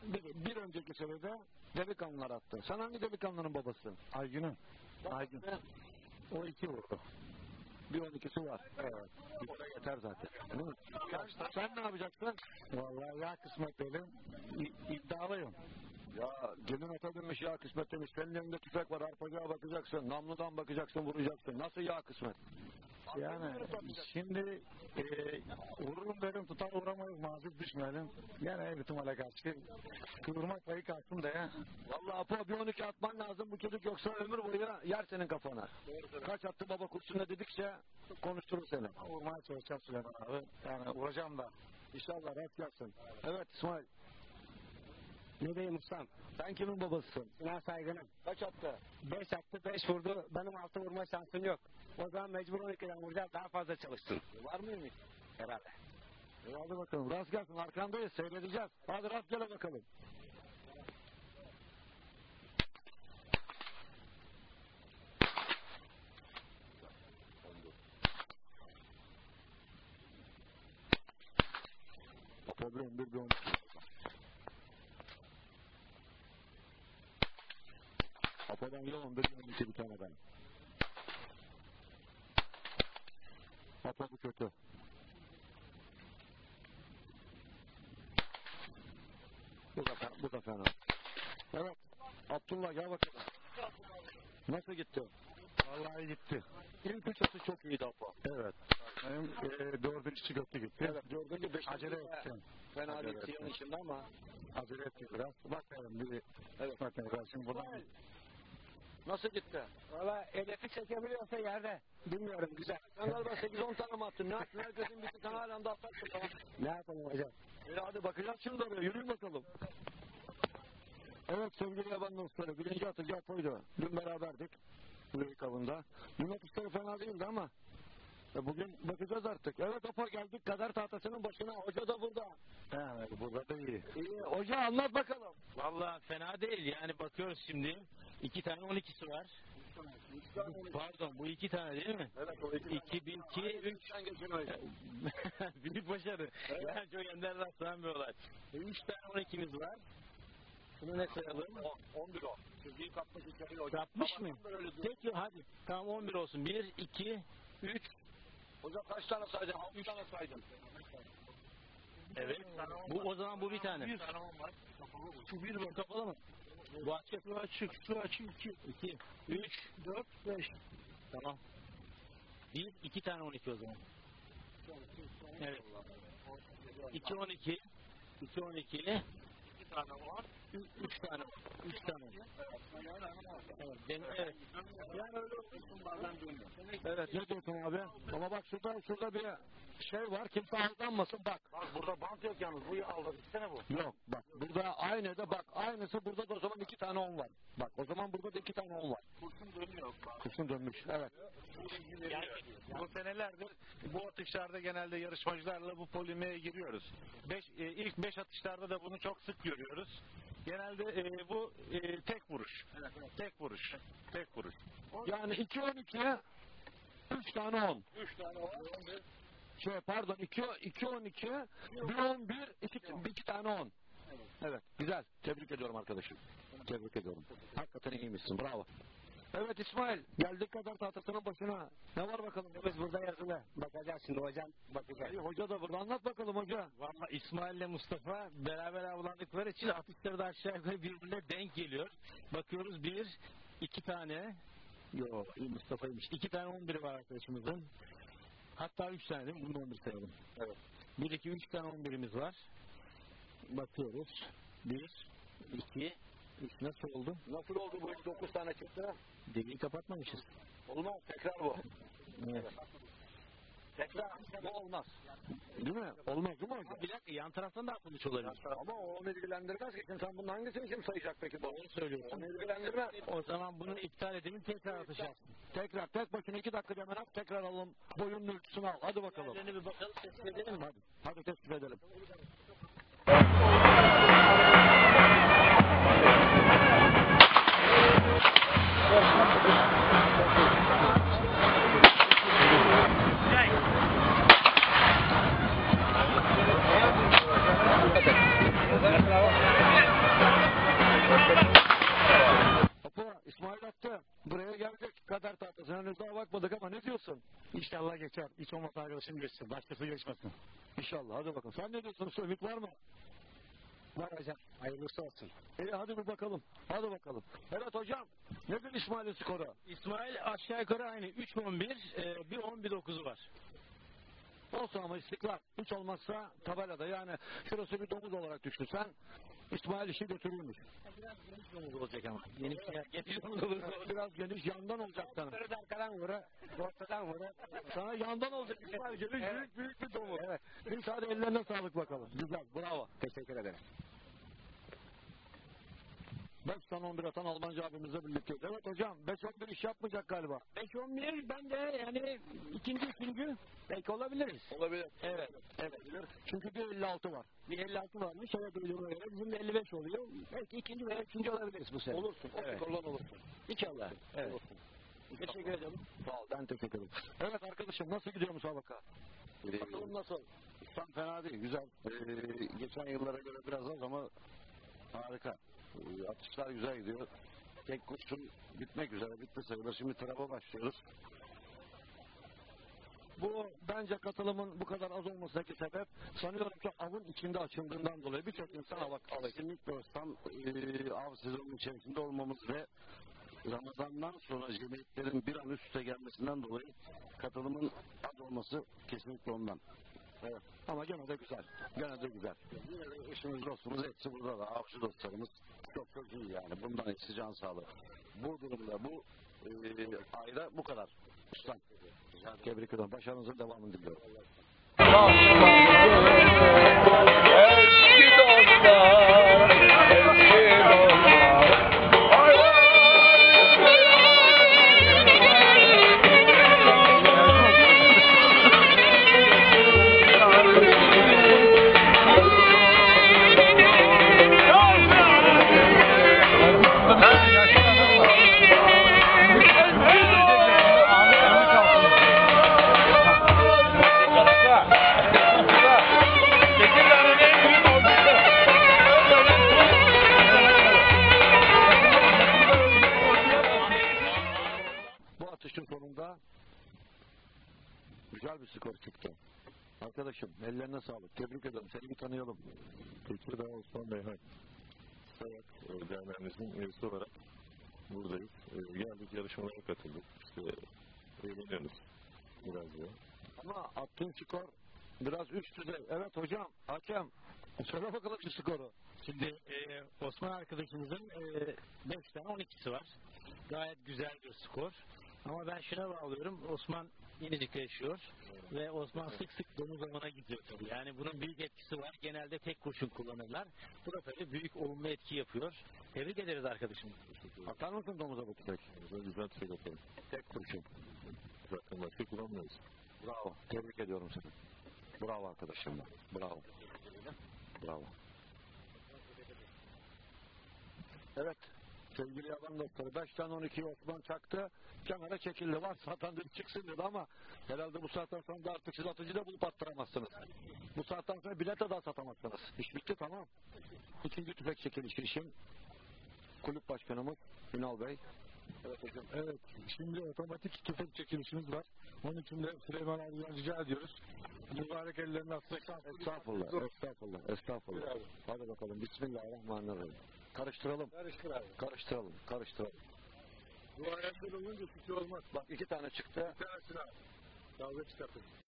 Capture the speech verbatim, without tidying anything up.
bir, bir önceki senede delikanlılar attı. Sen hangi delikanlının babasısın? Aygün'ün. Aygün. O iki vurdu. Bir on ikisi var. Evet. O da yeter zaten. Değil mi? Sen, sen ne yapacaksın? Vallahi ya kısmet dedim. İ- iddialıyım. Ya gelin ata dönmüş ya kısmet demiş. Senin elinde tüfek var, arpacığa bakacaksın, namludan bakacaksın, vuracaksın. Nasıl ya kısmet? Yani şimdi e, vururum dedim, tutar vuramayız, mazip düşmedim. Yani bir ihtimale karşı kıvırmak payı kalktım da ya. Vallahi Apo bir on iki atman lazım bu çocuk, yoksa ömür boyu yer senin kafana. Kaç attı baba kursuna dedikçe konuşturur seni. Vurmaya çalışacağım Süleyman abi. Yani vuracağım da. İnşallah rast gelsin. Evet İsmail. Ne diyeyim ustam? Sen kimin babasısın? Sinan Saygın'ım. Kaç attı? Beş attı, beş vurdu. Benim altı vurma şansım yok. O zaman mecbur on ikiden vuracağım, daha fazla çalışsın. Var mıymış? Herhalde. E hadi bakalım rast gelsin, arkandayız, seyredeceğiz. Hadi rast gele bakalım. Tabii on bir bir on iki. Apo'dan yıl on bir bir on iki bir tane ben. Apo bu kötü. Bu da, bu da fena. Evet. Abdullah gel bakalım. Nasıl gitti? Vallahi gitti. İlk üç atı çok iyiydi Apo. Evet. Benim e, dördüncüsü götü gitti. Evet. Dördüncü beşinci. Acele ettim. Fena Acele değil ettim. siyahın içinde ama. Acele ettim biraz. Bakalım bir. Evet. Bakalım biraz şimdi buradan. Nasıl gitti? Valla hedefi çekebiliyorsa yerde. Bilmiyorum, güzel. Sen galiba sekiz on tane mi attın? Ne yaptın? Herkesin bir tane hala da atarsın tamam. Ne yapalım hocam? E hadi bakacağız şimdi oraya. Yürüyün bakalım. Evet sevgili yaban dostları. Birinci atıcı Apo'ydu. Dün beraberdik. Bu ilk avında. Dün atışları fena değildi ama. E bugün bakacağız artık. Evet Apo geldik kader tahtasının başına. Hoca da burada. Evet, burada da iyi. İyi. Hoca anlat bakalım. Vallahi fena değil. Yani bakıyoruz şimdi. İki tane on ikisi var. Pardon bu iki tane değil mi? Evet o iki. İki, bir, iki, üç. Büyük başarı. Evet. Yani çok ender rastlanan bir olay. E, üç tane on ikimiz var. Bunu ne sayalım? on bir o. Çizgiyi kapmış içeri hoca. Kapmış mı? Peki hadi. Tamam on bir olsun. bir, iki, üç. Hoca kaç tane saydın? altı tane saydın. Evet. Bu o zaman bu bir tane. Şu bir Bu kapalı mı? Bu açık. Şu açık. Şu açık. iki, iki, üç, dört, beş. Tamam. Bir, iki tane on iki o zaman. Evet. iki on iki. iki on iki. İki tane var. Üç tane. Üç tane. Evet. Ben, evet. Yani öyle olsun bazen dönüyor. Evet ne diyorsun abi? Ama bak şurada şurada bir şey var. Kimse aldanmasın bak. Bak burada bant yok yalnız. Bu aldı. İstene bu. Yok bak burada aynı da bak aynısı burada da o zaman iki tane on var. Bak o zaman burada da iki tane on var. Kurşun dönüyor. Kurşun dönmüş. Evet. Yani, bu senelerdir bu atışlarda genelde yarışmacılarla bu polemiğe giriyoruz. Beş, e, ilk beş atışlarda da bunu çok sık görüyoruz. Genelde e, bu e, tek vuruş. Evet, evet. Tek vuruş. Tek vuruş. Yani iki on ikiye üç tane on. Üç tane var. Şey pardon iki iki on iki bir on bir iki iki tane on. Evet. Evet güzel. Tebrik ediyorum arkadaşım. Tebrik ediyorum. Hakikaten iyiymişsin. Bravo. Evet İsmail geldik kadar tahtasının başına. Ne var bakalım? Biz burada yazılı. Bakacağız şimdi hocam. Bakacağız. İyi, hoca da burada. Anlat bakalım hoca. Valla İsmail ile Mustafa beraber avlandıkları için atışları da aşağı yukarı birbirine denk geliyor. Bakıyoruz bir, iki tane. Yo iyi Mustafa'ymış. İki tane on biri var arkadaşımızın. Hatta üç tane değil mi? Bunu on bir sayalım. Evet. Bir, iki, üç tane on birimiz var. Bakıyoruz. Bir, iki, üç. Nasıl oldu? Nasıl oldu bu? dokuz tane çıktı. Deliği kapatmamışız. Olmaz. Tekrar bu. Evet. Tekrar bu olmaz. Değil mi? Olmaz değil mi hocam? Bir dakika yan taraftan da atılmış olabilir. Ama o onu ilgilendirmez ki. Şimdi sen bunun hangisini kim sayacak peki? Doğru söylüyorsun. Onu ilgilendirmez. O zaman bunu iptal edelim tekrar atacağız. Tekrar tek başına iki dakika hemen at. Tekrar alalım. Boyunun ölçüsünü al. Hadi bakalım. Üzerine bir bakalım tespit edelim mi? Hadi. Hadi tespit edelim. Gracias. İnşallah geçer. Hiç olmazsa arkadaşım geçsin. Başkası geçmesin. İnşallah. Hadi bakalım. Sen ne diyorsun? Ümit var mı? Var hocam. Hayırlısı olsun. İyi hadi bir bakalım. Hadi bakalım. Evet hocam. Nedir İsmail'in skoru? İsmail aşağı yukarı aynı. üç on bir, e, bir on bir dokuzu var. Olsun ama istikrar. Hiç olmazsa tabelada yani şurası bir domuz olarak düşünsen İsmail işi götürülmüş. Biraz geniş domuz olacak ama. Geniş, geniş domuz olursa Biraz geniş yandan olacak sana. Ortadan arkadan vura, ortadan vura. Sana yandan olacak İsmail. Geniş Evet. büyük büyük bir domuz. Evet. Biz hadi ellerine sağlık bakalım. Güzel. Bravo. Teşekkür ederim. beş tane on bir atan Almancı abimizle birlikteyiz. Evet hocam. beş on bir iş yapmayacak galiba. beş on bir ben de yani ikinci üçüncü belki olabiliriz. Olabilir. Evet. Evet. Çünkü bir elli altı var. Bir elli altı varmış. Evet duyduğuma göre bizim de elli beş oluyor. Belki ikinci veya üçüncü olabiliriz bu sene. Olursun. O Evet. skorlan olursun. İnşallah. Evet. Olursun. Teşekkür ederim. Sağ ol. Ben teşekkür ederim. Evet arkadaşım nasıl gidiyor müsabaka? Bakalım nasıl? Tam fena değil. Güzel. Ee, geçen yıllara göre biraz az ama harika. Ee, atışlar güzel gidiyor. Tek kurşun bitmek üzere. Bitti sayılır. Şimdi traba başlıyoruz. Bu bence katılımın bu kadar az olmasındaki sebep sanıyorum ki avın içinde açıldığından dolayı birçok insan av kesinlikle olsam e, av sezonunun içerisinde olmamız ve Ramazan'dan sonra cemiyetlerin bir an üst üste gelmesinden dolayı katılımın az olması kesinlikle ondan. Evet. Ama gene de güzel. Gene de güzel. Yine de eşimiz dostumuz hepsi burada da. Avcı dostlarımız çok çok iyi yani. Bundan eksi can sağlığı. Bu durumda bu e, ayda bu kadar. Ustam. Tebrik ederim. Başarınızın devamını diliyorum. Eski dostlar, eski dostlar. Bu atışın sonunda güzel bir skor çıktı. Arkadaşım ellerine sağlık. Tebrik ederim. Seni bir tanıyalım. Tekirdağ Osman Beyhan Sayak e, Derneğimizin üyesi olarak buradayız. E, geldik yarışmalara katıldık. İşte eğleniyoruz biraz ya. Ama attığın skor biraz üst düzey. Evet hocam. Hakem. Söyle bakalım şu skoru. Şimdi e, Osman arkadaşımızın e, beş tane on ikisi var. Gayet güzel bir skor. Ama ben şuna bağlıyorum. Osman Yenicik'te yaşıyor. Ve Osman sık sık domuz avına gidiyor tabii. Yani bunun büyük etkisi var. Genelde tek kurşun kullanırlar. Bu da tabii büyük olumlu etki yapıyor. Tebrik ederiz arkadaşım. Atar mısın domuza bu tüfek? Güzel güzel tüfek atalım. Tek kurşun. Zaten başka kullanmıyoruz. Bravo. Tebrik ediyorum seni. Bravo arkadaşım. Bravo. Bravo. Evet. Sevgili yaban dostları. beş tane on iki Osman çaktı. Kenara çekildi. Var zaten dedi çıksın dedi ama herhalde bu saatten sonra da artık siz atıcı da bulup attıramazsınız. Bu saatten sonra bilete daha satamazsınız. İş bitti tamam. İkinci tüfek çekilişi işim. Kulüp başkanımız Ünal Bey. Evet hocam. Evet. Şimdi otomatik tüfek çekilişimiz var. Onun için de Süleyman abi'den rica ediyoruz. Mübarek ellerini atsak. Estağfurullah. Estağfurullah. Estağfurullah. Hadi bakalım. Bismillahirrahmanirrahim. Karıştıralım. Karıştır abi. Karıştıralım. Karıştıralım. Bu ayaklar olunca suçu olmaz. Bak iki tane çıktı. Bir tanesini abi. Dalga çıkartın.